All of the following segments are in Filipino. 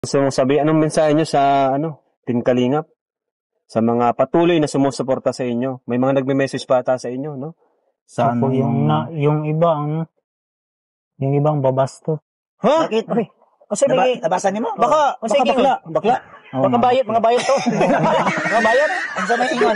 Gusto mong sabihin, anong mensahe nyo sa Team Kalingap? Sa mga patuloy na sumusuporta sa inyo. May mga nagme-message pa ata sa inyo, no? Sa Opo, yung iba, yung ibang babasto. Ha? Bakit? Okay. Kasi may... Nabasa niyo mo? Baka bakla. Bakla? Oo, Baka bayot, mga bayot to. Mga bayot. Ang sa may ingon.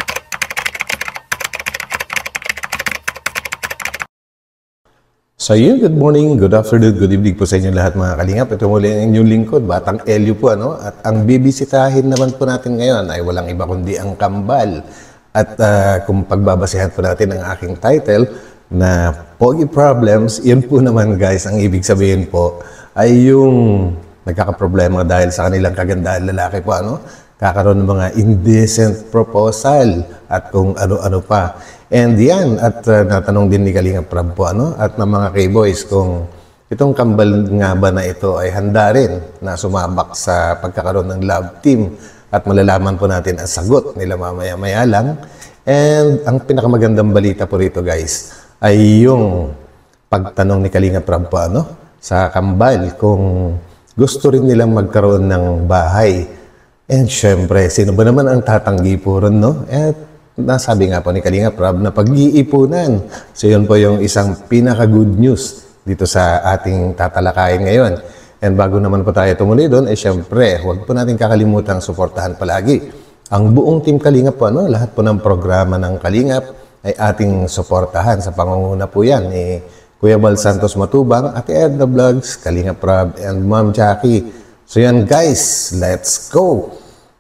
So yun, good morning, good afternoon, good evening po sa inyo lahat mga kalingap. Ito muli ang inyong lingkod, Batang Elio po. At ang bibisitahin naman po natin ngayon ay walang iba kundi ang kambal. At kung pagbabasehan po natin ang aking title na Pogi Problems, yun po naman guys, ang ibig sabihin po ay yung nagkakaproblema dahil sa kanilang kagandahan lalaki po. Kakaroon ng mga indecent proposal at kung ano-ano pa. And yan, at natanong din ni Kalingap Prab po, at ng mga K-Boys kung itong kambal nga ba na ito ay handa rin na sumabak sa pagkakaroon ng love team at malalaman po natin ang sagot nila mamaya-maya lang. And ang pinakamagandang balita po rito guys ay yung pagtanong ni Kalingap Prab po, sa kambal kung gusto rin nilang magkaroon ng bahay. And syempre, sino ba naman ang tatanggi po ron, At nasabi nga po ni Kalingap Prab na pag-iipunan. So yun po yung isang pinaka-good news dito sa ating tatalakayin ngayon. And bago naman po tayo tumuloy doon, syempre, huwag po natin kakalimutang suportahan palagi ang buong Team Kalingap po, lahat po ng programa ng Kalingap ay ating suportahan. Sa pangunguna po yan ni Kuya Bal Santos Matubang, Ate Edna Vlogs, Kalingap Prab, and Ma'am Jackie. So yan guys, let's go!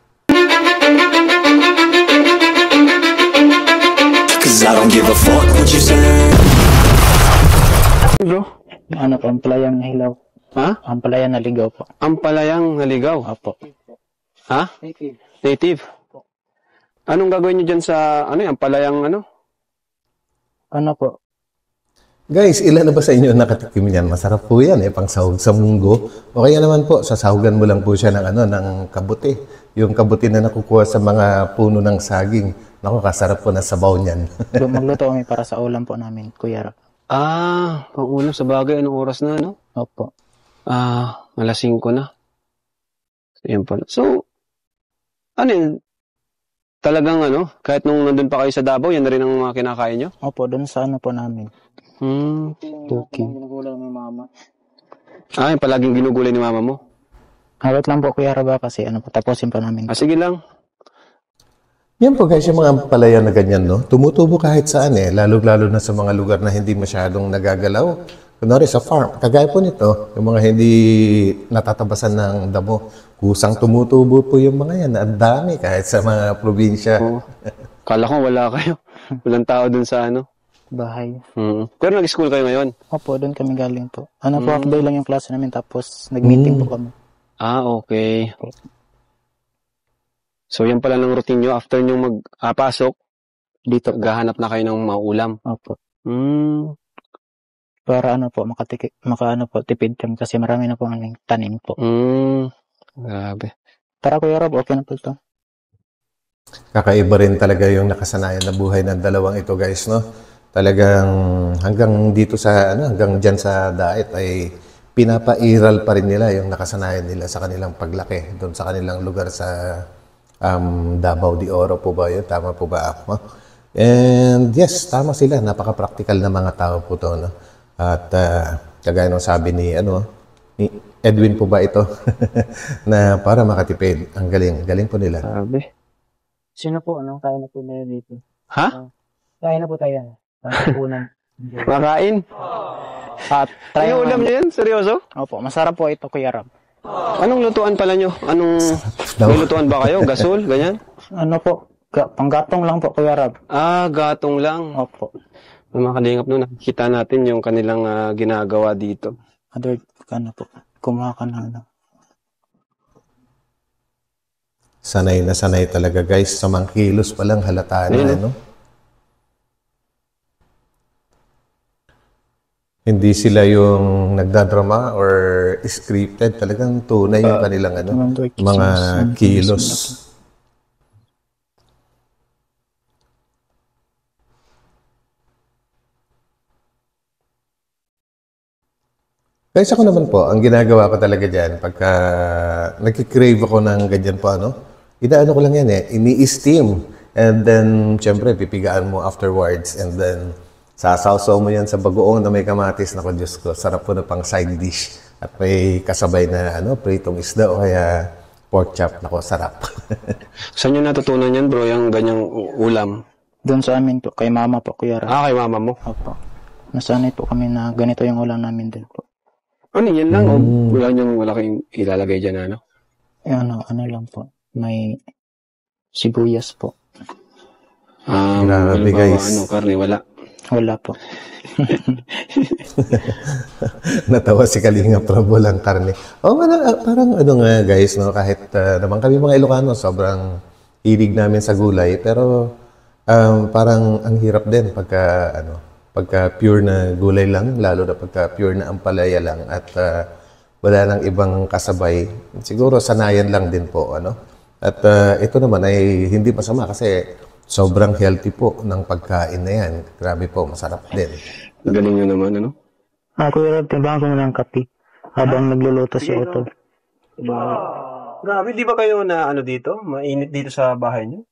I don't give a fuck what you say. Bro? Ano po, ampalayang hilaw. Ha? Ampalayang naligaw po. Ampalayang naligaw. Opo. Ha? Native. Anong gagawin nyo dyan sa, ampalayang Ano po? Guys, ilan na ba sa inyo nakatikim yan? Masarap po yan, pang sahog sa munggo. O kaya naman po, sasahugan mo lang po siya ng, ng kabuti. Yung kabuti na nakukuha sa mga puno ng saging. Naku, kasarap po na sabaw niyan. Magluto kami para sa ulam po namin, Kuya Rob. Pang ulam sa bagay. Anong oras na, Opo. Alas 5 na. Yan pala. So, yun? Talagang kahit nung nandun pa kayo sa Davao, yan na rin ang mga kinakain nyo? Opo, doon sa po namin. Cooking. Ginugulay ni mama. Yung palaging ginugulay ni mama mo? Hawat lang po, Kuya Rob, kasi tapusin pa namin. Sige lang. Yan po guys, yung mga ampalaya na ganyan, tumutubo kahit saan lalo-lalo na sa mga lugar na hindi masyadong nagagalaw. Kunwari sa farm, kagaya po nito, yung mga hindi natatabasan ng damo, kusang tumutubo po yung mga yan. Ang dami kahit sa mga probinsya. Kala ko wala kayo. Walang tao dun sa Bahay. Pero nag-school kayo ngayon? Opo, doon kami galing po. Po, half day lang yung klase namin, tapos nag-meeting po kami. Okay. So, yan pala ng routine nyo. After nyo magpasok, Dito po. gahanap na kayo ng maulam. Opo. Para tipid kami kasi marami na po aming tanim po. Grabe. Tara, Kuya Rob, okay na po ito. Kakaiba rin talaga yung nakasanayan na buhay ng dalawang ito guys, Talagang hanggang dito sa, hanggang dyan sa Daet ay pinapairal pa rin nila yung nakasanayan nila sa kanilang paglaki doon sa kanilang lugar sa Davao de Oro po ba yun? Tama po ba ako? And yes, tama sila. Napaka-practical na mga tao po to. At kagaya ng sabi ni Edwin po ba ito? na para makatipid. Ang galing. Galing po nila. Grabe. Sino po? Kaya na po na dito? Ha? Kaya na po tayo. Unang. Makain? Try Yung ulam nyo yan? Seryoso? Opo, masarap po ito, Kuya Rob. Anong lutuan pala nyo? May lutuan ba kayo? Gasol? Ganyan? Panggatong lang po, Kuya Rob. Gatong lang. Opo. Mga kalingap nakikita natin yung kanilang ginagawa dito. Po. Kumuha ka na. Sanay na sanay talaga guys. Sa mga kilos pa lang halata na, Hindi sila yung nagdadrama or scripted. Talagang tunay yung kanilang mga kilos. Guys, ako naman po, ang ginagawa ko talaga dyan, pagka nagkikrave ako ng ganyan po, inaano ko lang yan ini-steam. And then, syempre, pipigaan mo afterwards. And then, sasawsaw mo yan sa bagoong na may kamatis. Naku, Diyos ko, sarap po na pang side dish. At may kasabay na, pritong isda o kaya pork chop. Naku, sarap. Saan nyo natutunan yan, bro, yung ganyang ulam? Doon sa amin po, kay mama po, Kuya Ram. Kay mama mo? Opo. Nasanay po kami na ganito yung ulam namin din po. Ano, yan lang? O wala kayong ilalagay dyan, ano? Ano lang po. May sibuyas po. Grabe, guys. Karne, wala. Wala po. Natawa si Kalinga Prab, walang karne. Parang nga, guys, kahit naman kami mga Ilocano, sobrang hilig namin sa gulay. Pero parang ang hirap din pagka pure na gulay lang, lalo na pagka pure na ampalaya lang at wala nang ibang kasabay. Siguro sanayan lang din po, At ito naman ay hindi masama kasi sobrang healthy po ng pagkain na yan. Grabe po, masarap din. Galing nyo naman, ano? Kuya Ram, timbangan ko na ng kape habang nagluluto si Otto. Grabe, di ba kayo na dito? Mainit dito sa bahay nyo?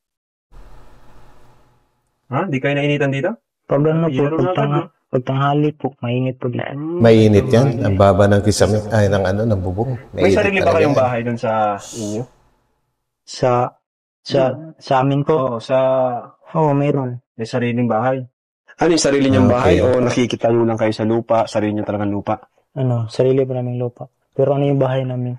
Ha? Di kayo nainitan dito? Pag pagtanghali po, mainit po dito. Mainit yan. Ang baba ng kisame, ng bubong. May sarili ba kayong bahay doon sa inyo? Sa amin po? Oo, mayroon. May sariling bahay. Ano yung sarili niyong bahay o nakikita nyo lang kayo sa lupa, sarili niyo talagang lupa? Sarili pa naming lupa. Pero ano yung bahay namin?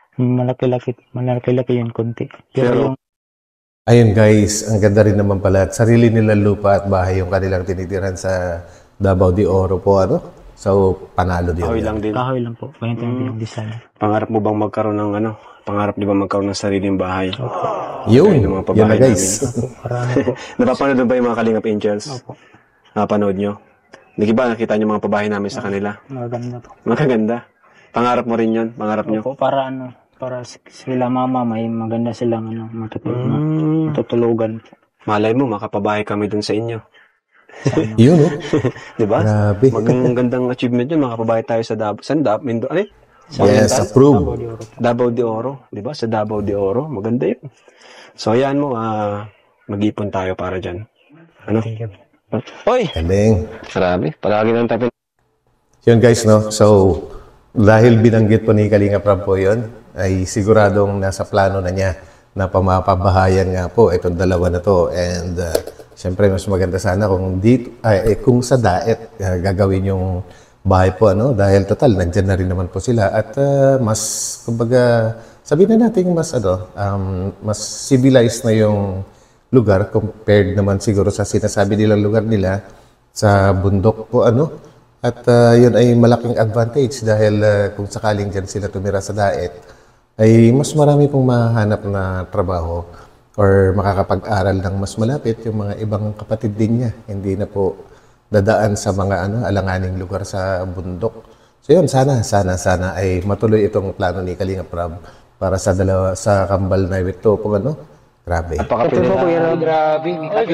Malaki-laki yun, konti. Pero yung ayun guys, ang ganda rin naman pala at sarili nilang lupa at bahay yung kanilang tinitiran sa Davao de Oro po, So, panalo din. Kahoy lang din. kahoy lang po. Ganito yung design. Pangarap mo bang magkaroon ng Pangarap di ba magkaroon ng sariling bahay? Yun, Yung mga yun pabahay na guys. Marami po. Napapanood ba yung mga Kalingap Angels? Opo. Napanood nyo? Hindi ba nakita nyo mga pabahay namin sa kanila? Maganda po. Magaganda. Pangarap mo rin yun? Pangarap nyo? Opo, para sila mama, may maganda silang matutulugan. Malay mo, makapabahay kami dun sa inyo. Yun, Di ba? Grabe. Magandang achievement yun, makapabahay tayo sa Davao. Saan Davao? Yes, approve. Davao de Oro. Di ba? Sa Davao de Oro. Maganda yun. So, ayan mo, mag-ipon tayo para dyan. Ano? Oy! Galing. Grabe. Palagi lang tayo. Yun guys, So, dahil binanggit po ni Kalinga Prab po yun, ay siguradong nasa plano na niya na pamapabahayan nga po itong dalawa na to. And siyempre, mas maganda sana kung sa daet gagawin yung bahay po, dahil total, nandyan na rin naman po sila. At mas, kumbaga, sabihin na natin mas civilized na yung lugar compared naman siguro sa sinasabi nilang lugar nila sa bundok po, At yun ay malaking advantage dahil kung sakaling dyan sila tumira sa daet, ay mas marami pong mahanap na trabaho or makakapag-aral ng mas malapit yung mga ibang kapatid din niya. Hindi na po dadaan sa mga alanganing lugar sa bundok. So yun, sana ay matuloy itong plano ni Kalinga Prab para sa kambal na ito po, Grabe. Grabe.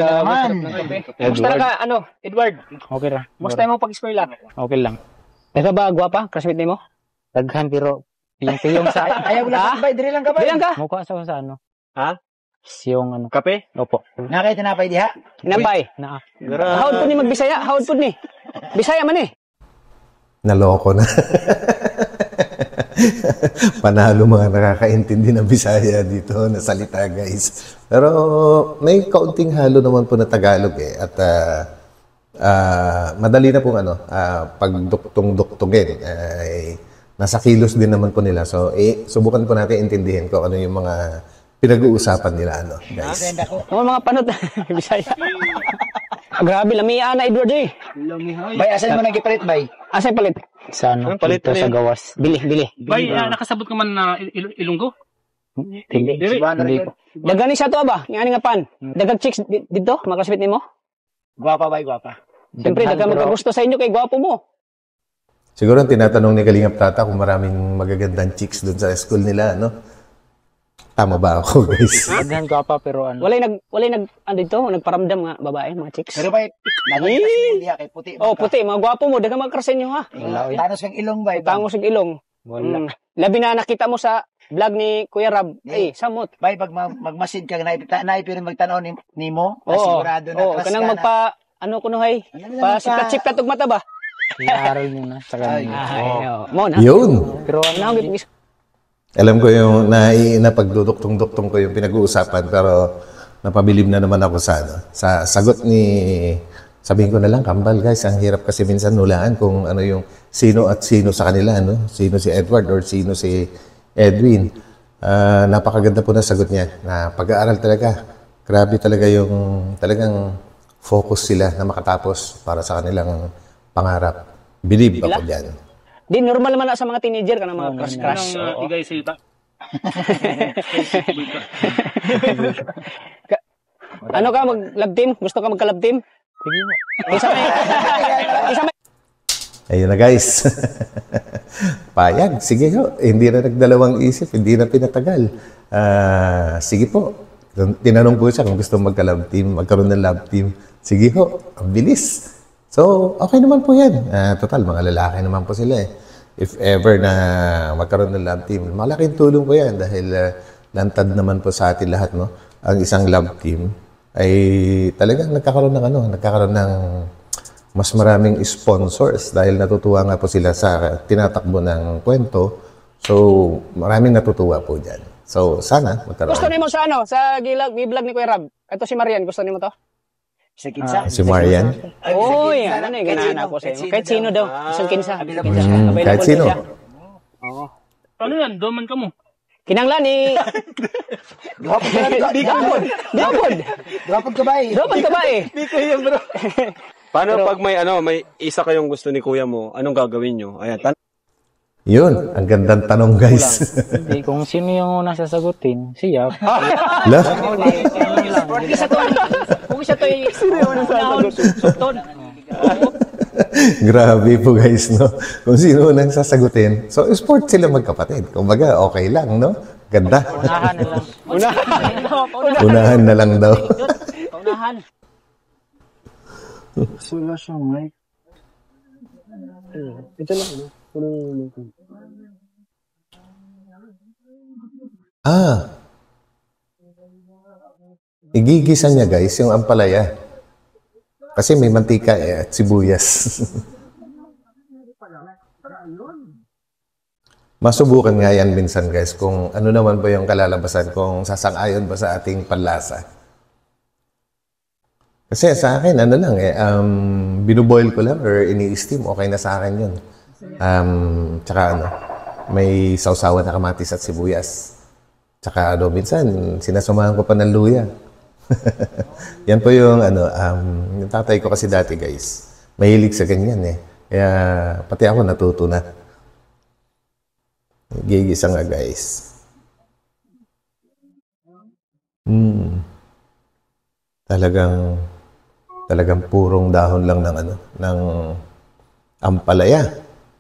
Musta ka, Edward? Okay ra. Musta mo pag-eskwela? Okay lang. Ito ba, gwapa? Classmate mo? Daghan pero piyong sa Ayaw lang ka, diri lang ka ba? Diri lang ka? mukha sa ano. Ha? Yung Kape? Opo. Nakay tinapay diha? Tinapay. Na. Hawd po ni magbisaya, hawd po ni. Bisaya man eh. Naloko na. Panalo mga nakakaintindi ng Bisaya dito na salita, guys. Pero may kaunting halo naman po na Tagalog At madali na pong pagduktong-duktugin. Nasa kilos din naman po nila. So, subukan po natin intindihin ko ano yung mga pinag-uusapan nila, guys. Mga panot Bisaya. Grabe, lamiya na Edward eh. Bay, asan mo nagipalit, bay? Asay palit. Sa palit dito sa gawas. Bili. Bay, nakasabot ka man na Ilonggo? Hindi. Hindi po. Dagani sa to ba? Yang ani nga pan. Dagag chicks dito, makasmit nimo. Gwapa, bay, gwapa. Siyempre, dagang magkagusto sa inyo kay gwapo mo. Siguro ang tinatanong ni Kalingap Tata kung maraming magagandang chicks doon sa school nila, Tama ba ako, guys? Ganyan gwapa pero ano. Walay ano dito, nagparamdam nga babae, mga chicks. Pero bay, lagi kasi mo diha kay puti. Oh, puti, mga gwapo mo, daghang magkrasen nyo ha. Tanos kang ilong bay. Tangos sig ilong. Labi na nakita mo sa vlog ni Kuya Rab. Ay, samot. Bay, pag magmasid ka, naipin magtanaw nimo, Oo, sigurado na oo, trust kanang ka na. magpa, ano kuno hay, pa siplat-siplat og mata ba? Iaral niyo na sa Ay, kanila. mo na. Yun. Pero ano, Alam ko yung napagduduktong-duktong ko yung pinag-uusapan pero napabilib na naman ako sa sa sagot ni sabihin ko na lang kambal guys, ang hirap kasi minsan nulaan kung ano yung sino at sino sa kanila, no? Sino si Edward or sino si Edwin. Napakaganda po na sagot niya na pag-aaral talaga. Grabe talaga yung talagang focus sila na makatapos para sa kanilang pangarap. Believe ako diyan. Di normal man na sa mga teenager ka na mga crush. Anong igay sa'yo ta? Ano ka, mag-love team? Gusto ka magka-love team? Sige mo. Isa may Ayun na guys. Payag. Sige ho. Hindi na nagdalawang isip. Hindi na pinatagal. Sige po. Tinanong po siya kung gusto magka-love team, magkaroon ng love team. Sige ho. Ang bilis. So, okay naman po yan. Total, mga lalaki naman po sila eh. If ever na magkaroon ng love team, malaking tulong po yan dahil lantad naman po sa atin lahat, no? Ang isang love team ay talagang nagkakaroon ng mas maraming sponsors dahil natutuwa nga po sila sa tinatakbo ng kwento. So, maraming natutuwa po dyan. So, sana magkaroon. gusto nimo sa ano, sa vlog ni Kuya Rab. Ito si Marian, gusto nimo to? Sa kinsa. Si Marian. Oy, ano na ganahan ako sa iyo. Kahit sino daw, isang kinsa. Kahit sino. Oo. Ano yan? Doman ka mo. Kinanglan ni Gwapo ka na. Dapod. Gwapo ka bay. Dapat ka ba eh? Paano pag may isa kayong gusto ni kuya mo, anong gagawin nyo? Ayan, Yun, ang gandang tanong guys. Hindi, kung sino yung unang sasagutin, siya. La? Kung isa to yung sukton. Grabe po guys, no? Kung sino nang sasagutin. So, sport sila magkapatid. Kumbaga, okay lang, no? Ganda. Unahan na lang. Unahan na lang daw. Unahan. Sula siya, Mike. Ito lang. Igigisa niya guys, yung ampalaya. Kasi may mantika at sibuyas. Masubukan nga yan minsan guys kung ano naman ba yung kalalabasan, kung sasang-ayon ba sa ating panlasa. Kasi sa akin, binuboil ko lang or ini-steam, okay na sa akin yun. Tsaka may sausawan na kamatis at sibuyas. Tsaka minsan, sinasamahan ko pa ng luya. Yan po yung yung tatay ko kasi dati guys, mahilig sa ganyan eh. Kaya pati ako natuto na. Gigisa nga guys. Talagang purong dahon lang ng ampalaya.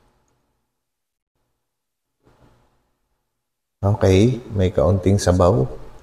Okay, may kaunting sabaw.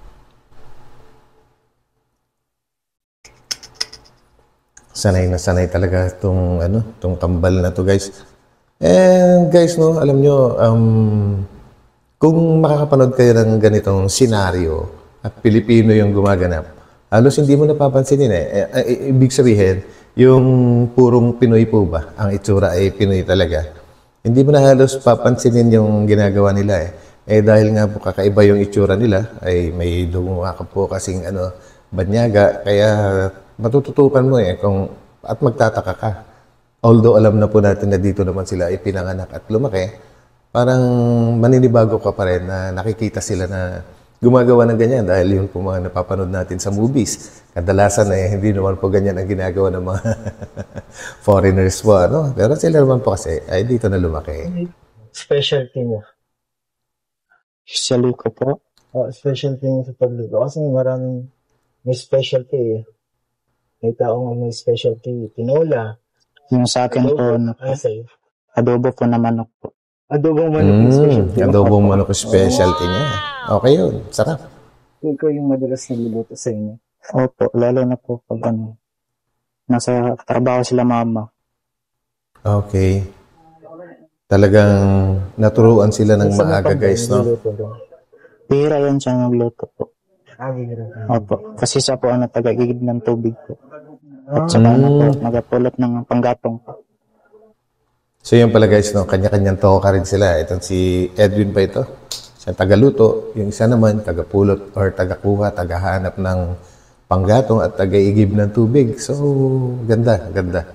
Sanay na sanay talaga tong tambal na to guys. And guys, no, alam nyo, kung makakapanood kayo ng ganitong senaryo at Pilipino yung gumaganap, halos hindi mo napapansinin eh. Ibig sabihin, yung purong Pinoy po ba, ang itsura ay Pinoy talaga. Hindi mo na halos papansinin yung ginagawa nila eh. Dahil nga po kakaiba yung itsura nila, ay may lumuha ka po kasing banyaga, kaya matututukan mo eh at magtataka ka. Although alam na po natin na dito naman sila ay pinanganak at lumaki, parang maninibago ka pa rin na nakikita sila na gumagawa ng ganyan dahil yun po mga napapanood natin sa movies. Kadalasan hindi naman po ganyan ang ginagawa ng mga foreigners po. Pero sila naman po kasi ay dito na lumaki. Specialty mo? Usually ko po. Specialty mo sa pagluto. Kasi maraming may specialty eh. May taong may specialty. Tinola. Yung sa akin po, Sa'yo? adobo po na manok po. Adobong manok yung specialty. Adobong manok specialty niya. Okay yun. Sarap. Ikaw yung madalas nagluluto sa inyo. Opo, lalo na po pag nasa trabaho sila mama. Okay. Talagang naturuan sila ng maaga, guys, no? Bihira yan siya nagluto po. Bihira. Opo, kasi siya po ang tagagigib ng tubig po. At saka na po, nagapulot ng panggatong po. So yun pala, guys, no? Kanya-kanyang toka rin sila. Itong si Edwin pa ito. Siya tagaluto. Yung isa naman, tagapulot or tagakuha, tagahanap ng panggatong at tagaigib ng tubig. So, ganda, ganda.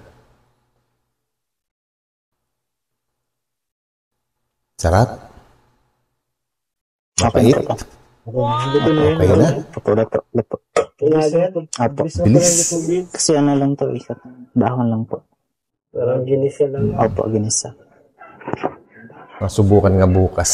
Sarap. Mapait. Okay na. Luto. Opo, Bilis. kasi ano lang to, dahon lang po. Parang ginisa lang. Opo, ginisa. Masubukan nga bukas.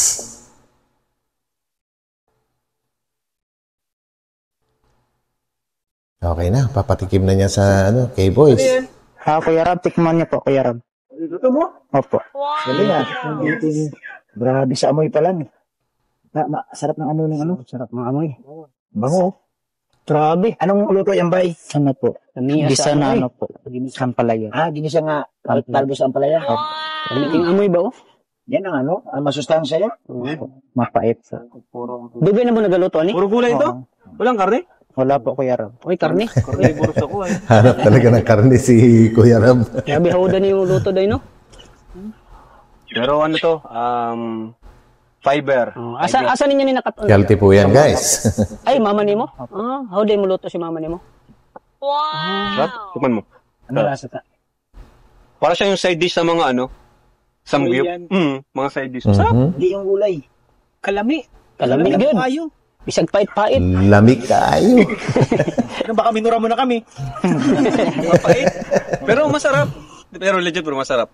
Okay na. Papatikim na niya sa K-Boys. Kuya Rab, tikman niyo po, Kuya Rab. Luto mo? Opo. Galing ah. Grabe sa amoy pa lang. Sarap ng amoy ng ano? Sarap ng amoy. Bango. Grabe. Anong luto yan, bay? Ano po? Gisa na ano po. Sampalaya. Ginisa nga. Talbos ang palaya. Ang amoy ba, oh? Yan ang ano? Ang masustansya yan. Mapait sa. Dugay na mo nagaluto, ani? Puro gulay ito? Walang karne? Wala po, Kuya Rab. Uy, karne. Carnivorous ako eh. Hanap talaga ng karne si Kuya Ram. Grabe, haudan yung luto daw, no? Pero ano to, fiber. Oh, asa ninyo ni nakat... Healthy po yan, guys. Ay, mama nimo? Haudan mo luto si mama nimo? Tikman mo. Ano lasa ta? Para siya yung side dish sa mga samgyup. Mga side dish. Mhm. Hindi yung gulay. Kalami. Kalami, good. Ayo. Bisag pait-pait. Lamig kayo. Baka minura mo na kami. Mapait. Pero masarap. Pero legit, pero masarap.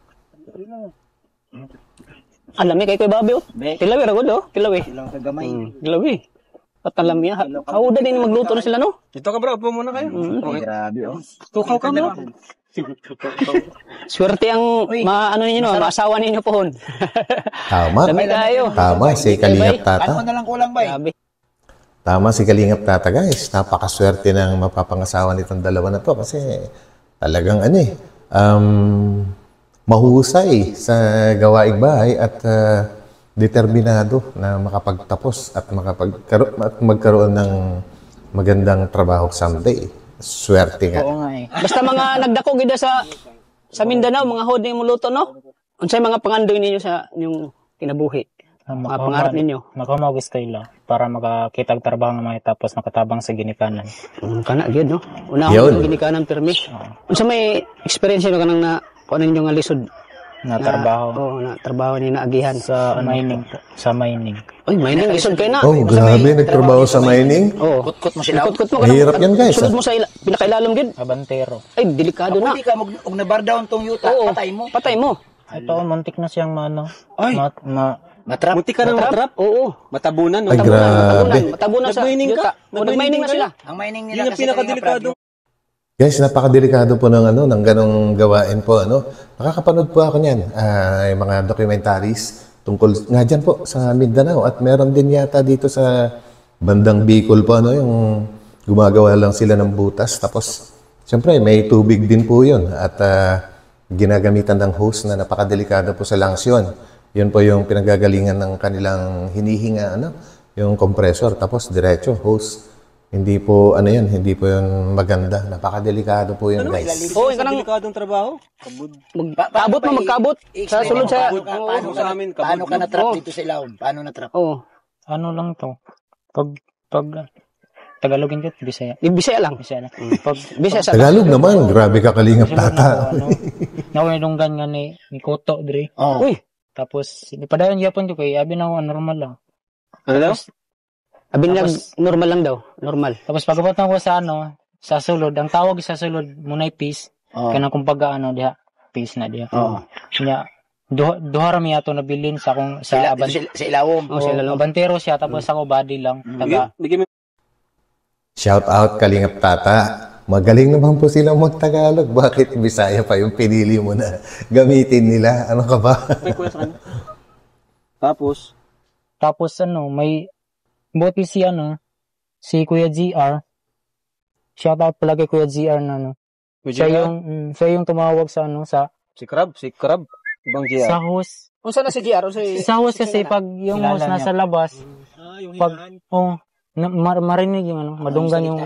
Alami kay Kuya Bobby, oh. Tilawi, ragod, oh. Tilawi. Ilang kagamay. Tilawi. At alam niya, haudan din magluto na sila, no? Ito ka bro, upo muna kayo. Okay. Grabe oh. Tukaw ka mo. Swerte ang ano ninyo, no? Maasawa ninyo pohon. Tama. Dami kayo. Tama, si Kalingap Tata. Ano na lang kulang bay? Grabe. Tama si Kalingap Tata, guys. Napakaswerte ng mapapangasawa nitong dalawa na to kasi talagang mahusay sa gawaing bahay at determinado na makapagtapos at magkaroon ng magandang trabaho someday. Swerte nga. Oo nga eh. Basta mga nagdako gida sa Mindanao, mga hod mo luto, no? Unsay mga pangandoy ninyo sa inyong kinabuhi? Mga pangarap ninyo? Makamagis kayo lang para makakitag trabaho ng mga tapos makatabang sa ginikanan. Kana, good, no? Una Yun. ako ginikanan permi. Unsa may experience nyo kanang na kung ano ninyo nga lisod? Na trabaho. Oo, na trabaho ni naagihan. Sa mining po. Sa mining. Uy, mining, lisod kayo na. Oh, grabe. Nagtrabaho sa mining. Oo. Kutkot mo sila. Kutkot mo. Mahirap yan, guys, Sulod mo sa pinakailalam, good. Abantero. Ay, delikado na. Hindi ka og nabar down tong yuta, Oo, patay mo. Patay mo. Ito, muntik na siyang Ay. Matrap. Munti ka ng matrap. Oo. Matabunan, no? Ay, grabe. Matabunan sa Nag-mining ka? Nag-mining na sila. Ang mining Yun nila yung pinakadelikado. Guys, napakadelikado po ng ganong gawain po, Nakakapanood po ako niyan, yung mga documentaries tungkol nga dyan po sa Mindanao at meron din yata dito sa bandang Bicol po, yung gumagawa lang sila ng butas tapos siyempre may tubig din po yun at ginagamitan ng hose na napakadelikado po sa lungs yun. Yun po yung pinagagalingan ng kanilang hinihinga, yung compressor tapos diretso hose. Hindi po, hindi po yun maganda. Napakadelikado po yun, guys. Oo, kanang Delikadong trabaho. magkabot mo, magkabot. Sa sulod sa... Paano ka na-trap dito sa ilawom? Paano na-trap? Oo. Ano lang to? Pag Tagalogin ko, Bisaya. Bisaya lang. Bisaya lang. Bisaya sa... Tagalog naman, grabe ka Kalingap Tata. Nakunilunggan nga ni Koto, Dre. Uy, Tapos, padayon yapon ko kay abi na normal lang. Ano daw? abin lang, normal lang daw. Normal. Tapos pagabot na ko sa sulod, ang tawag sa sulod munay peace. Kanang kumbaga diha, peace na diha. Nya duha ra mi ato nabilin sa akong sa Sa ilawom. Sa ilawom. abantero siya tapos ako body lang. Taga Shout out Kalingap Tata. Magaling naman po silang mag-Tagalog. Bakit Bisaya pa yung pinili mo na gamitin nila? Ano ka ba? Tapos? tapos may buti si si Kuya GR. Shoutout pala kay Kuya GR na siya yung tumawag sa Si Crab. Ibang GR. sa host. Unsa na si GR? Sa host kasi pag yung host nasa labas, Yung pag marinig yung madunggan yung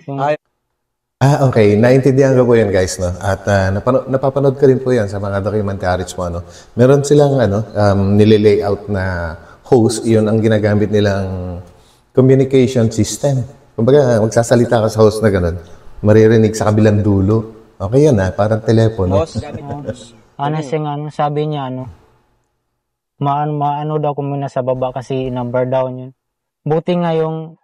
Okay. Naintindihan ko po yan, guys, no? At napapanood ko rin po yan sa mga documentaries mo, ano? Meron silang, nililayout na host. Yun ang ginagamit nilang communication system. Kumbaga, magsasalita ka sa host na gano'n, maririnig sa kabilang dulo. Okay yan, parang telepono. sabi niya, maano daw ko muna sa baba kasi number down yun. Buti nga yung,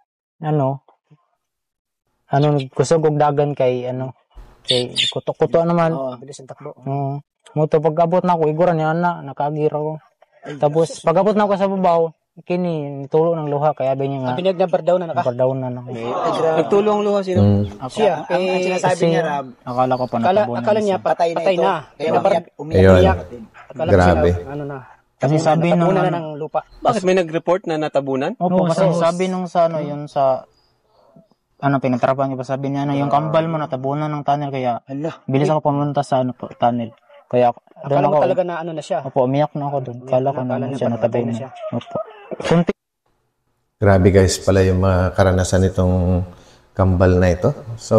kusog og dagan kay, kay kuto naman. Bilis ang takbo. Muto, pag abot na ako, iguran niya nakagira ko. Tapos, pag abot na ako sa babaw, kini, tulo ng luha, kaya sabi niya nga. Pinag-number down na Number down na ako. Nagtulong luha sino? Siya. Ang sinasabi niya, Rab, Akala ko pa natabunan. Akala niya patay na. kaya Ayun. Akala Grabe. siya, na. Kasi sabi nung na ng lupa. Bakit may nag-report na natabunan? Opo, kasi sabi nung sa yun sa pinagtrapahan niya pa, sabi niya yung kambal mo natabunan ng tunnel, kaya bilis ako pumunta sa tunnel. Kaya doon Akala ako. mo talaga na na siya. Opo, umiyak na ako doon. Kala ko na siya natabay niya. Opo. Kunti. Grabe, guys, pala yung mga karanasan nitong kambal na ito. So,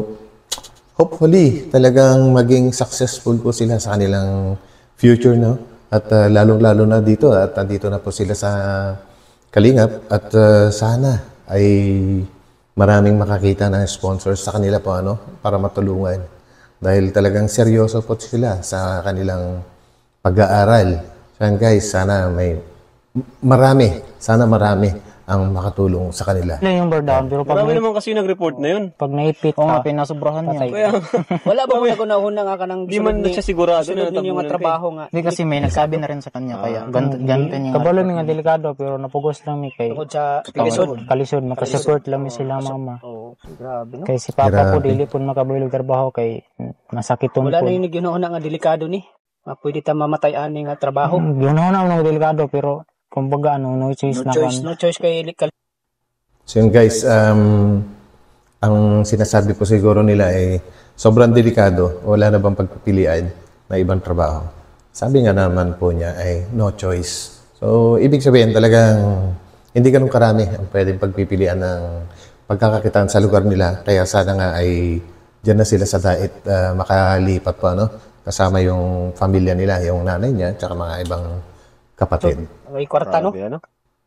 hopefully, talagang maging successful po sila sa kanilang future, no? At lalong-lalo na dito, at nandito na po sila sa Kalingap. At sana ay maraming makakita ng sponsors sa kanila po, para matulungan. Dahil talagang seryoso po sila sa kanilang pag-aaral. So, guys, sana marami ang makatulong sa kanila. Yung number down, pero pag Marami naman kasi yung nag-report na yun. pag naipit ka, pinasobrahan niya. Kaya, Wala ba kung nagunahuna nga ka ng di man na siya sigurado na sunod ninyo nga natabunan. trabaho nga. Hindi kasi may nagsabi na rin sa kanya, kaya ganito niya. Kabalo nga delikado, pero napugos lang kay Tungkol sa pilisod. kalisod, makasupport lang sila mama. Oo, grabe no. Kay si Papa po, Grabe. dili po makabuhilog trabaho kay masakit po. Wala na yung ginuuna nga delikado ni. Pwede ta mamatay ani nga trabaho. Ganoon na delikado, pero kumbaga no choice na kan. No choice kay So yun, guys, ang sinasabi po siguro nila ay sobrang delikado, wala na bang pagpipilian na ibang trabaho. Sabi nga naman po niya ay no choice. So, ibig sabihin talagang hindi ganun karami ang pwedeng pagpipilian ng pagkakakitaan sa lugar nila. Kaya sana nga ay dyan na sila sa dait makalipat po, kasama yung pamilya nila, yung nanay niya, tsaka mga ibang kapatid. may kwarta no. Grabe,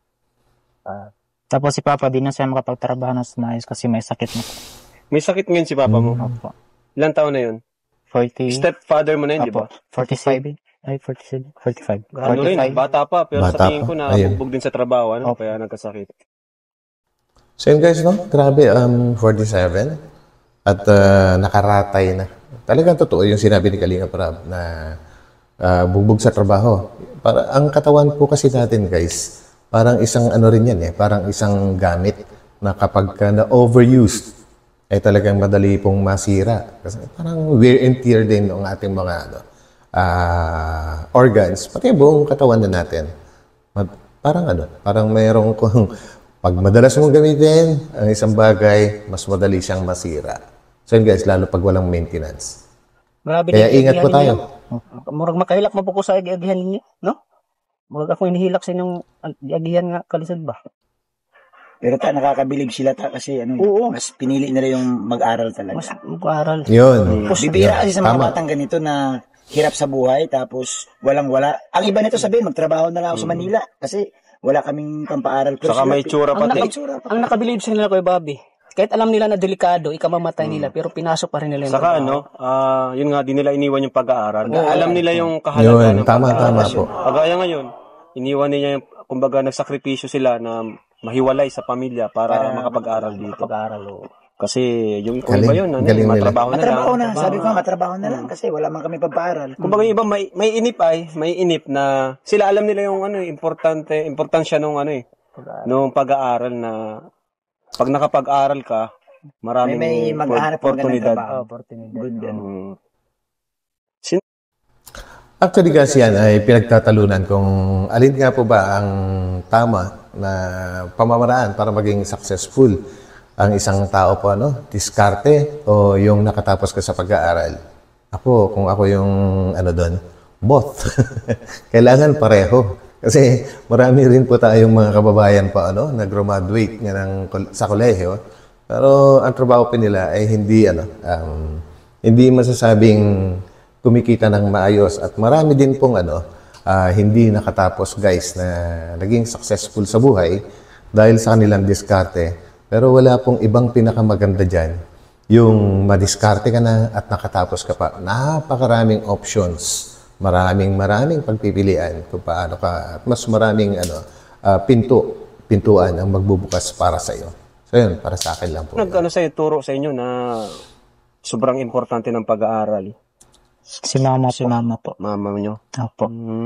Tapos si Papa di na siya makapagtrabaho na maayos kasi may sakit na. May sakit ngayon si Papa mo. Opo. Ilang taon na yun? 40. Stepfather mo na yun, di ba? 47. Ay, 47. 45. Ano rin, bata pa. Pero Bata sa tingin ko pa, na ayun. bugbog din sa trabaho, kaya nagkasakit. So yun, guys, grabe, 47 at nakaratay na. Talagang totoo yung sinabi ni Kalinga Prab na bugbog sa trabaho. Para ang katawan po kasi natin, guys, parang isang rin yan parang isang gamit na kapag na overused ay talagang madali pong masira. Kasi parang wear and tear din ng ating mga organs, pati buong katawan na natin. Parang mayroong kung pag madalas mong gamitin ang isang bagay, mas madali siyang masira. So yun, guys, lalo pag walang maintenance. Grabe Kaya din, ingat po agihan tayo. ninyo. Murag makahilak mo po ko sa agihan ninyo, no? Murag ako inihilak sa inyong agihan nga kalisod ba? Pero nakakabilib sila kasi Oo. mas pinili nila yung mag-aral talaga. Mas mag-aaral. Yun. Bibira kasi sa mga Tama. batang ganito na hirap sa buhay tapos walang-wala. Ang iba nito sabihin, magtrabaho na lang ako sa Manila kasi wala kaming pampaaral. Pero Saka sila, may tsura Ang, pati. ang nakabilib sa nila kay Bobby, kahit alam nila na delikado, ikamamatay nila, pero pinasok pa rin nila yung Saka trabaho. yun nga, di nila iniwan yung pag-aaral. Alam nila yung kahalaga Yun, ng tama pag-aaral. po. Kagaya ngayon, iniwan nila yung, kumbaga, nagsakripisyo sila na mahiwalay sa pamilya para makapag-aral dito. Kasi yung iba yun, galing nila. matrabaho na lang. matrabaho na. Sabi ko, matrabaho na lang kasi wala man kami pampaaral. Kumbaga yung iba may inip na sila alam nila yung importansya nung nung pag-aaral na pag nakapag-aral ka, maraming May maghahanap ng oportunidad. trabaho. Oportunidad. Good yan. Actually kasi yan ay pinagtatalunan kung alin nga po ba ang tama na pamamaraan para maging successful ang isang tao po, ano, diskarte o yung nakatapos ka sa pag-aaral. Ako, kung ako yung ano doon, both. Kailangan pareho. Kasi marami rin po tayong mga kababayan pa ano, nag-graduate nga sa kolehiyo. Pero ang trabaho pa nila ay hindi masasabing kumikita ng maayos. At marami din pong hindi nakatapos guys na naging successful sa buhay dahil sa kanilang diskarte. Pero wala pong ibang pinakamaganda dyan. Yung madiskarte ka na at nakatapos ka pa. Napakaraming options. Maraming pagpipilian kung paano ka at mas maraming pintuan ang magbubukas para sa iyo. So yun, para sa akin lang po. Turo sa inyo na sobrang importante ng pag-aaral. Si mama po. Mama nyo? Opo.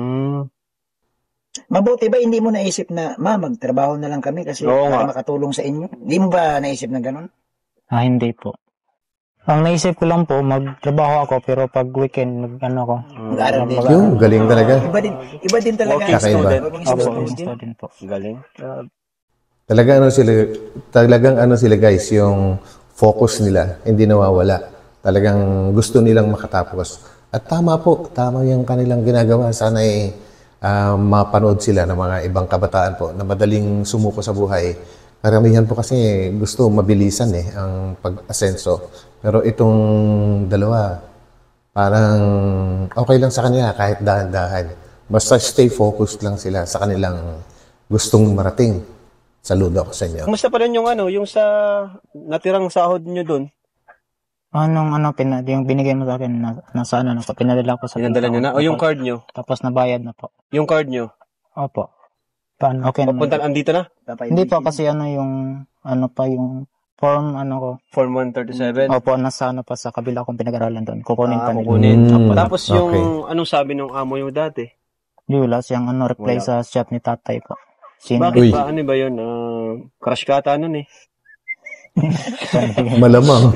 Mabuti ba hindi mo naisip na, magtrabaho na lang kami kasi para makatulong sa inyo? Hindi mo ba naisip na ganun? Hindi po. Ang naisip ko lang po, magtrabaho ako pero pag weekend, Mag-aaral din. Yung galing talaga. Iba din talaga. Working student. Working student po. Galing. Talagang sila guys, yung focus nila, hindi nawawala. Talagang gusto nilang makatapos. At tama po, tama yung kanilang ginagawa. Sana mapanood sila ng mga ibang kabataan po na madaling sumuko sa buhay. Karamihan po kasi gusto mabilisan ang pag-asenso. Pero itong dalawa, parang okay lang sa kanila kahit dahan-dahan. Basta stay focused lang sila sa kanilang gustong marating. Saludo ako sa inyo. Kumusta pa rin yung sa natirang sahod nyo doon? Yung binigay mo sa akin, pinadala ko sa Pinadala nyo na? O yung card nyo? Tapos nabayad na po. Yung card nyo? Opo. Paano? Okay naman. Papunta, andito na? Hindi po kasi yung form ko. Form 137? Opo, nasa pa sa kabila kong pinag-aralan doon. Kukunin pa nila. Kukunin. Tapos yung, anong sabi nung amo yung dati? Di wala siyang reply sa chat ni tatay po. Bakit ba? Ano ba yun? Crush ka ata nun Malamang.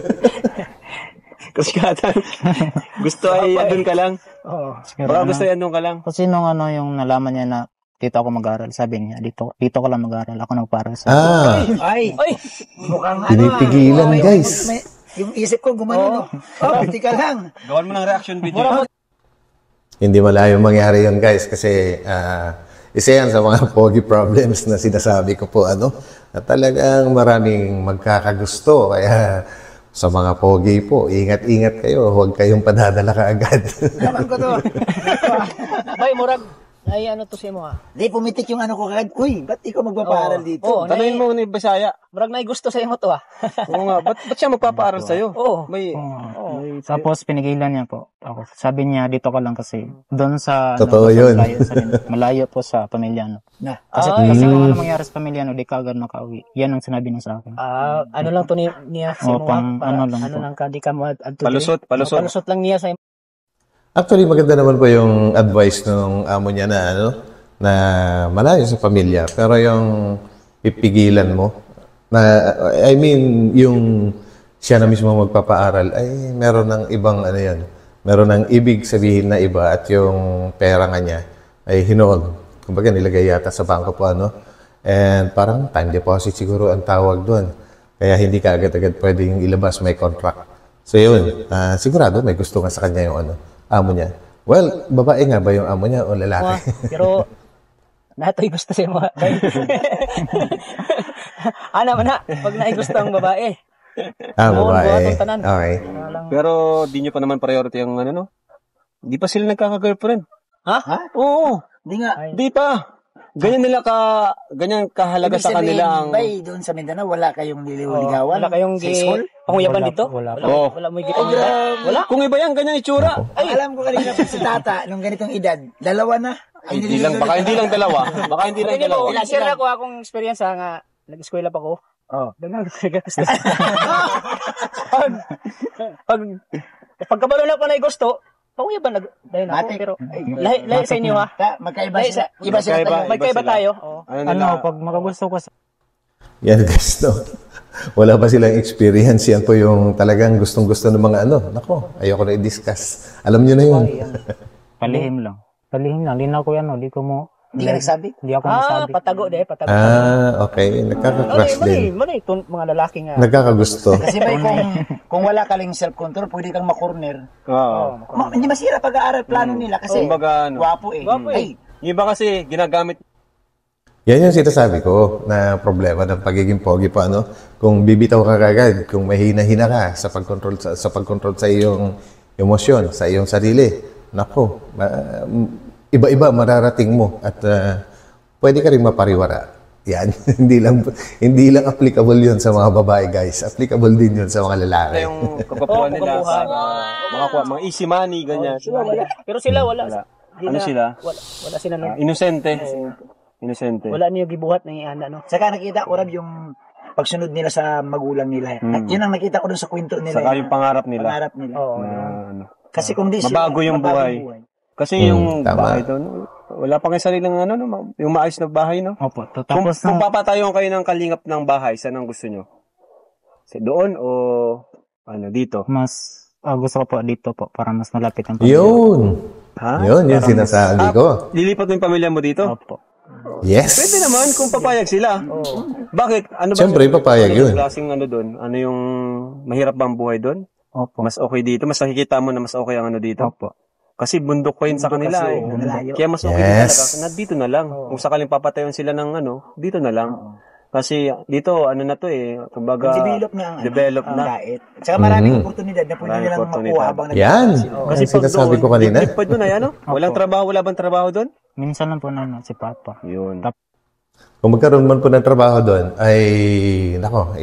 Crush ka ata. Gusto ay andun ka lang? Oo. Baka gusto ay andun ka lang? Kasi yung nalaman niya na dito ako mag-aral, sabi niya, dito ka lang mag-aral, ako nagparal sa Ay! Mukhang pinipigilan guys. Yung isip ko gumano, Piti ka lang. Gawan mo ng reaction video. Hindi malayo mangyari yun guys kasi isa yan sa mga pogi problems na sinasabi ko po na talagang maraming magkakagusto. Kaya sa mga pogi po, ingat-ingat kayo. Huwag kayong padadala kaagad. Naman ko to. Bay, murag. Ay, to siya mo Di, pumitik yung ko kagad. Uy, ba't ikaw magpapaaral dito? Tanungin mo ni Bisaya. Murag na gusto sa mo to Oo nga, ba't siya magpapaaral sa'yo? Oo. Tapos pinigilan niya po. Ako, sabi niya, dito ka lang kasi doon sa totoo yun. Malayo po sa pamilya. Kasi kung mangyari sa pamilya, di ka agad makauwi. Yan ang sinabi niya sa akin. Ano lang to niya sa mga lang ka, di ka mo palusot lang niya sa Actually, maganda naman po yung advice ng amo niya na malayo sa pamilya. Pero yung pipigilan mo, yung siya na mismo magpapaaral, ay meron ng ibang meron ng ibig sabihin na iba at yung pera nga niya ay hinuog. Kumbaga, nilagay yata sa bangko po, And parang time deposit siguro ang tawag doon. Kaya hindi ka agad-agad pwedeng ilabas, may contract. So yun, sigurado may gusto nga sa kanya yung amo niya. Well, babae nga ba yung amo niya o lalaki? Pero, nato'y gusto siya mga. Pag naigusto ang babae. Babae. Okay. Pero, di nyo pa naman priority yung Di pa sila nagkaka-girlfriend. Ha? Oo. Di nga. Di pa. Ganyan kahalaga sa kanila ang... Bay, doon sa Mindanao, wala kayong liligawan? Wala kayong panguyaban dito? Wala. Wala mo gitang Wala. Kung iba yan, ganyan itsura. Ay, alam ko kanina si tata, nung ganitong edad, dalawa na. Baka hindi lang dalawa. Share ako akong experience nga, nag-eskwela pa ko. Ganun talaga. Pagkabalo na ko na gusto, pauwi ba dahil ako, pero lahi sa inyo magkaiba sila. Magkaiba tayo. Pag makagusto ko Yan guys, wala pa silang experience. Yan po yung talagang gustong-gusto ng mga Nako, ayoko na i-discuss. Alam nyo na yun. Palihim lang. Palihim lang. Linaw ko yan, di ko mo... Hindi ka nagsabi? Hindi ako nagsabi. Patago patago. Okay. Nagkaka-crush din. Mali, mga lalaki nga. Nagkakagusto. Kasi may kung wala ka lang self-control, pwede kang makorner. Oo. Hindi masira pag-aaral plano nila kasi Kumbaga, gwapo eh. Ay, Yung iba kasi, ginagamit Yan yung sinasabi ko na problema ng pagiging pogi pa, ano? Kung bibitaw ka kagad, kung mahina-hina ka sa pagkontrol sa iyong emosyon, sa iyong sarili, nako, iba-iba mararating mo at pwede ka rin mapariwara. Yan, hindi lang applicable 'yun sa mga babae, guys. Applicable din 'yun sa mga lalaki. yung kagwapuan nila sa mga easy money, ganyan. Pero sila wala. Ano sila? Wala sila no. Inosente. Inosente. Wala niyo gibuhat ng iana no. saka nakita ko Rab yung pagsunod nila sa magulang nila. Yun ang nakita ko dun sa kwento nila. Saka yung pangarap nila. Pangarap nila. Na, Kasi kung di mabago yung buhay. Kasi yung tama. bahay doon, wala pa kayo sariling yung maayos na bahay, no? Opo. Kung Tapos papatayon kayo ng kalingap ng bahay, saan ang gusto nyo? Doon o dito? mas gusto ko po dito po para mas malapit ang Yun! Ha? Yun yung sinasabi ko. Lilipat mo yung pamilya mo dito? Opo. Yes! Pwede naman kung papayag sila. Bakit? Ano ba? Siyempre, papayag yun. Ano yung klaseng doon? Ano yung mahirap bang buhay doon? Opo. Mas okay dito? Mas nakikita mo na mas okay ang dito? Opo. Kasi bundok pa yun sa kanila eh. malayo. Kaya mas okay Yes. talaga na dito na lang. Kung sakaling papatayon sila ng dito na lang. Kasi dito, na to eh, kumbaga, Develop na ang develop ang na. diet. Saka maraming oportunidad na pwede Maraming nilang oportunidad. makuha habang Yan! Kasi Ang sinasabi ko kanina. lipat doon ay walang trabaho, wala bang trabaho doon? Minsan lang po na si Papa. Yun. Kung magkaroon man po ng trabaho doon, ay, nako,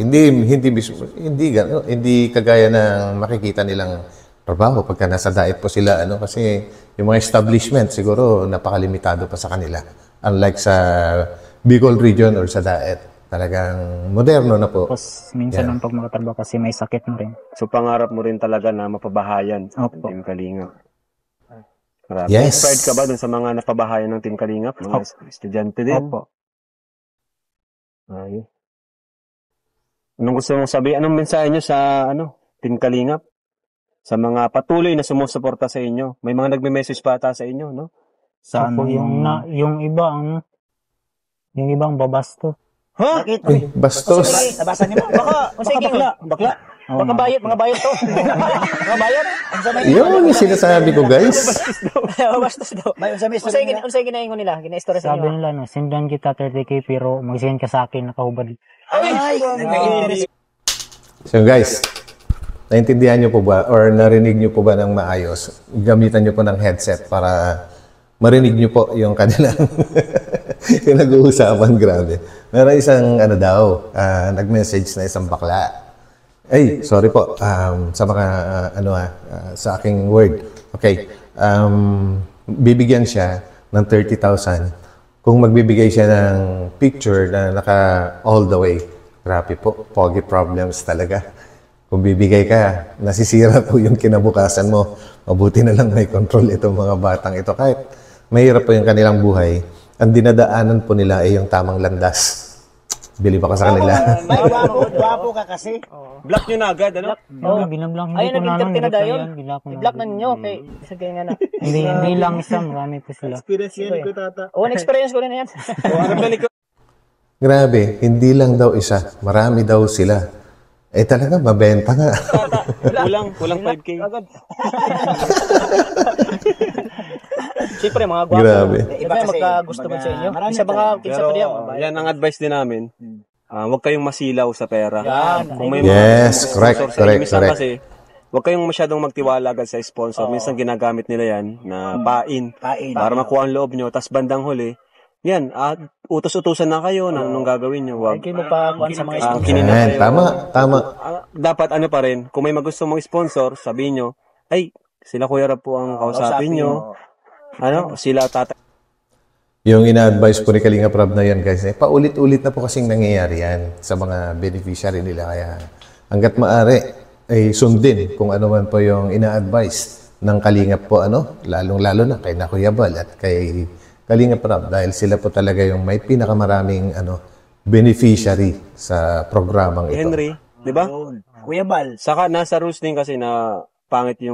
hindi kagaya ng makikita nilang trabaho pagka nasa diet po sila, kasi yung mga establishment siguro napakalimitado pa sa kanila. Unlike sa Bicol region or sa diet, talagang moderno na po. Tapos minsan lang pag makatrabaho kasi may sakit mo rin. So, pangarap mo rin talaga na mapabahayan Opo. Team Kalingap. Marami. Yes. Inspired ka ba dun sa mga napabahayan ng Team Kalingap? Mga estudyante din? Opo. Ayun. Anong gusto mong sabihin? Anong mensahe nyo sa Team Kalingap? Sa mga patuloy na sumusuporta sa inyo. May mga nagme-message pa ata sa inyo, no? Sa yung ibang babasto. Ha? Bakit? Uy, bastos. Nabasa niyo mo? Baka bakla. Baka bayot, mga bayot to. Mga bayot. Yun yung sinasabi ko, guys. Bastos daw. May unsa may Unsay ginaingon nila? Gina-story sa Sabi inyo. nila, sendan kita 30K pero mag-send ka sa akin nakahubad. So guys, naintindihan nyo po ba or narinig nyo po ba ng maayos? Gamitan nyo po ng headset para marinig nyo po yung kanilang yung nag-uusapan, grabe. Meron isang nag-message na isang bakla. Ay, sorry po, sa mga, sa aking word. Okay, bibigyan siya ng 30,000 kung magbibigay siya ng picture na naka all the way. Grabe po, pogi problems talaga. Kung bibigay ka, nasisira po yung kinabukasan mo. Mabuti na lang may control itong mga batang ito. Kahit mahirap po yung kanilang buhay, ang dinadaanan po nila ay yung tamang landas. Bili ba ka sa kanila? May gwapo ka kasi. Block nyo na agad, Oo, binablang. Hindi Ayun, ko na nag-interview na dayon. I-block I-block na ninyo. Okay. Sige nga na. Hindi lang isa, marami po sila. Experience yan ko, tata. Experience ko rin na yan. Grabe, hindi lang daw isa. Marami daw sila. Talaga, mabenta nga. Kulang 5K. Siyempre, mga gwapo. Grabe. Iba magkagusto man sa inyo. Isa mga kinsa pa diyan. Yan ang advice din namin. Huwag kayong masilaw sa pera. Kung may Yes, sponsor correct, sa inyo, minsan correct. kasi, huwag kayong masyadong magtiwala agad sa sponsor. Minsan ginagamit nila yan na pain. Para makuha ang loob nyo. Tapos bandang huli, yan, utos-utusan na kayo na anong gagawin nyo. Huwag Kayo magpakuan sa mga sponsor. kinina Yan, kayo. tama. Dapat pa rin, kung may magusto mong sponsor, sabihin nyo, ay, sila Kuya Rab po ang kausapin nyo. Sila tatay. Yung ina-advise po ni Kalinga Prab na yan, guys, paulit-ulit na po kasing nangyayari yan sa mga beneficiary nila. Kaya hanggat maaari, ay sundin kung ano man po yung ina-advise ng Kalinga po, lalong-lalo na kay Kuya Bal at kay Kalinga Prab dahil sila po talaga yung may pinakamaraming beneficiary sa programang ito. Henry, di ba? Kuya Bal. Saka nasa rules din kasi na pangit yung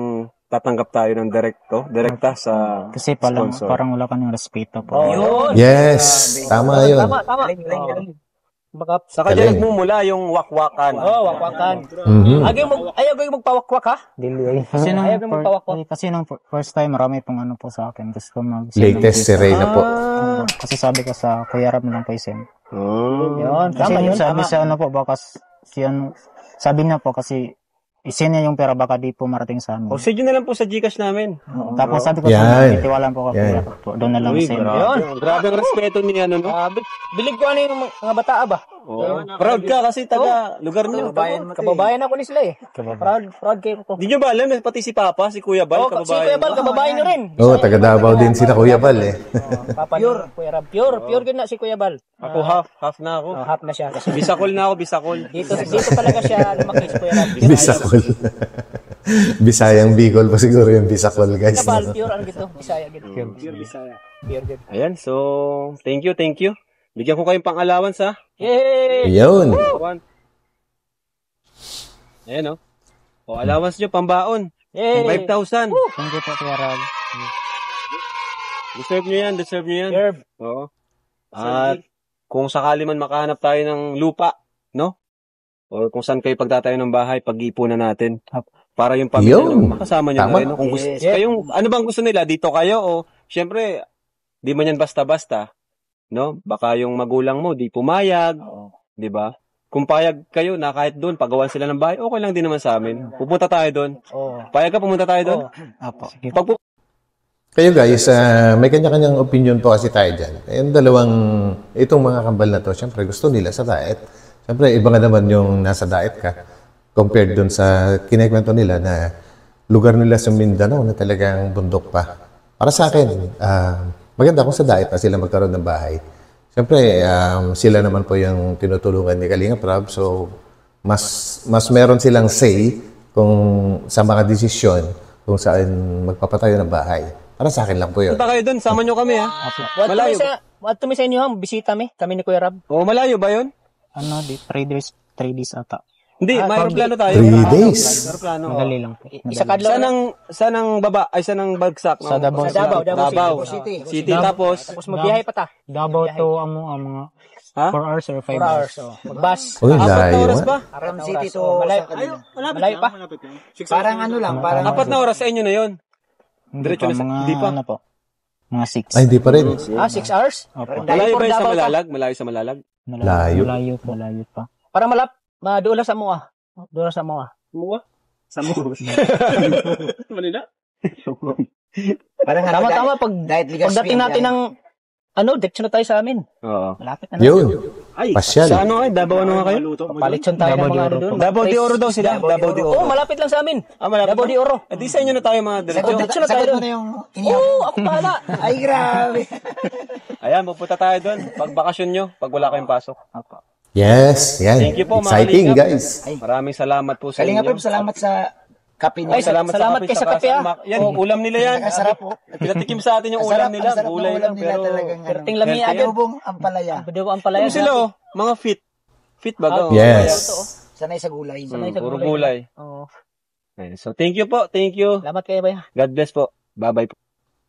tatanggap tayo ng direkta sa Kasi sponsor. parang wala ka ng respeto po. Yes, tama yun. Tama. Baka Saka Galing. dyan nagmumula yung wakwakan. wakwakan. Mhm. Ayaw ko yung magpawakwak ha. Kasi nung, Ayaw ko magpawakwak. kasi nung first time, marami pong ano po sa akin. Gusto mag Latest si Reyna po. Kasi sabi ko sa Kuya Rab na lang po isin. Yun, Kasi tama yun, sabi tama. sa ano po, baka si ano, sabi niya po kasi isin niya yung pera baka di po marating sa amin. O, send nyo na lang po sa Gcash namin. Tapos sabi ko Yan. sa titiwalaan po ako Yan. Kuya Rab po. Doon na lang Uy, send. grabe. Grabe ang respeto ni ano, no? Bilig ko ano yung mga bata ba? Proud ka kasi taga lugar niyo. Kababayan ako ni sila eh. Proud kayo ko. Di nyo ba alam, pati si Papa, si Kuya Bal, Si Kuya Bal, kababayan nyo rin. Oo, taga Davao din sila Kuya Bal eh. Papa pure, Kuya Rab. Pure good na si Kuya Bal. Ako half na ako. Half na siya. Kasi Bisakol na ako, Bisakol. dito talaga siya lumaki si Kuya Rab. Bisakol. Bisayang Bicol pa siguro yung Bisakol, guys. Kuya Bal, no? pure ano gito. Bisaya gito. Pure Bisaya. Pure good. Ayan, so, thank you. Bigyan ko kayong pang-allowance, ha? Yay! Yun. Ayan, O, allowance nyo, pambaon. Yay! 5,000. Thank you po Kuya Rab. Deserve nyo yan. Sure. Oo. At kung sakali man makahanap tayo ng lupa, no? O kung saan kayo pagtatayo ng bahay, pag-iipunan natin. Para yung pamilya Yun. nyo, makasama nyo Tama. na rin. No? Kung gusto, kayong, ano bang gusto nila? Dito kayo o, syempre, di man yan basta-basta. No? Baka yung magulang mo, di pumayag. Di ba? Kung payag kayo na kahit doon, pagawan sila ng bahay, okay lang din naman sa amin. Pupunta tayo doon. Payag ka, pumunta tayo doon. Apo. Kayo guys, may kanya-kanyang opinion po kasi tayo dyan. Itong mga kambal na to, syempre gusto nila sa diet. Syempre, iba nga naman yung nasa diet ka compared dun sa kinikwento nila na lugar nila sa Mindanao na talagang bundok pa. Para sa akin, maganda kung sa diet na sila magkaroon ng bahay. Siyempre, sila naman po yung tinutulungan ni Kalinga Prab. So, mas meron silang say kung sa mga desisyon kung saan magpapatayo ng bahay. Para sa akin lang po yun. Punta kayo doon, sama nyo kami, ha? Malayo. What to sa inyo ha? Bisita kami ni Kuya Rab. O, malayo ba yun? Ano, 3 days ata. Hindi, may aeroplano tayo. 3 days. Aeroplano. Madali lang po. Isa kadlaw Saan ang bagsak? Sa Davao. Davao City. Tapos, Tapos magbiyahe pa ta. Davao to mga ha? 4 hours or 5 4 hours. hours. Magbus. Uy, 4 layo oras nga. ba? Aram City to Malayo pa. Parang ano lang, parang 4 na oras sa inyo na yun. Diretso na sa... Mga, Di pa. ano po, mga 6. Ay, hindi pa rin. 6 hours? Opo. Malayo ba yun sa Malalag? Malayo sa Malalag? Layo. Malayo pa. Para maduula sa mua. Doon sa mua. Manila? parang Tama pag diet Ligaspi. pagdating natin ng diretso na tayo sa amin. Oo. Malapit na. Yun. Pasyal. Sa ano Davao ano nga kayo? Palitson tayo ng mga ano doon. Davao de Oro daw sila. Davao de Oro. Oo, malapit lang sa amin. Malapit Davao na? de Oro. Eh di sa inyo na tayo mga diretso. Diretso na tayo Sagot mo doon. na yung inihaw. Oo, ako bahala. Ay, grabe. Ayan, pupunta tayo doon. Pag bakasyon nyo, pag wala kayong pasok. Yes, yan. Thank you po, mga Exciting, kalingap. guys. Maraming salamat po sa Kalinga inyo. Prab, salamat sa kape niyo. Ay, salamat kay sa kape, ah. Yan, ulam nila yan. Sarap po. Pinatikim sa atin yung ulam nila. Ang Gulay lang, pero... Perting lami Healthy agad. Adobong ampalaya. Video ang palaya. Ano sila, mga fit. Fit ba? Yes. Sanay sa gulay. Puro gulay. Oo. Ayun. So, thank you po. Thank you. Salamat kayo ba? God bless po. Bye-bye po.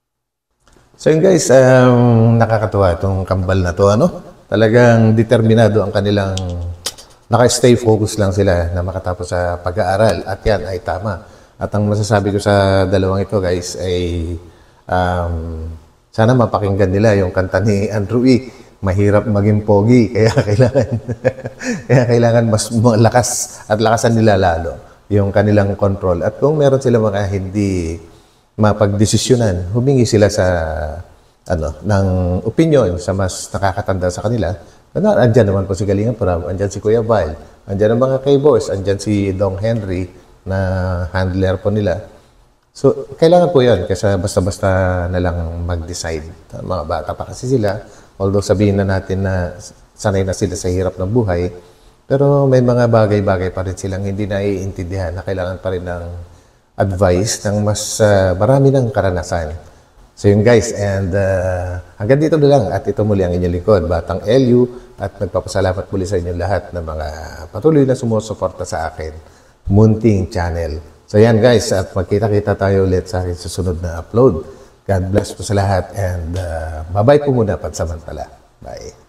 So yun guys, nakakatuwa itong kambal na to, ano? Talagang determinado ang kanilang naka-stay focus lang sila na makatapos sa pag-aaral. At yan ay tama. At ang masasabi ko sa dalawang ito guys ay sana mapakinggan nila yung kanta ni Andrew E. Mahirap maging pogi, kaya kailangan mas malakas at lakasan nila lalo yung kanilang control. At kung meron sila mga hindi mapagdesisyonan, humingi sila sa ng opinion sa mas nakakatanda sa kanila. Andyan naman po si Kalinga Prab, andyan si Kuya Val, andyan ang mga K-Boys, andyan si Dong Henry na handler po nila. So, kailangan po yun kasi basta-basta na lang mag-decide. Mga bata pa kasi sila, although sabihin na natin na sanay na sila sa hirap ng buhay, pero may mga bagay-bagay pa rin silang hindi naiintindihan na kailangan pa rin ng advice ng mas marami ng karanasan. So yun guys, and hanggang dito na lang at ito muli ang inyong lingkod, Batang Elyu, at nagpapasalamat muli sa inyong lahat ng mga patuloy na sumusuporta sa akin, Munting Channel. So yan guys, at magkita-kita tayo ulit sa aking susunod na upload. God bless po sa lahat and bye-bye po muna pansamantala. Bye.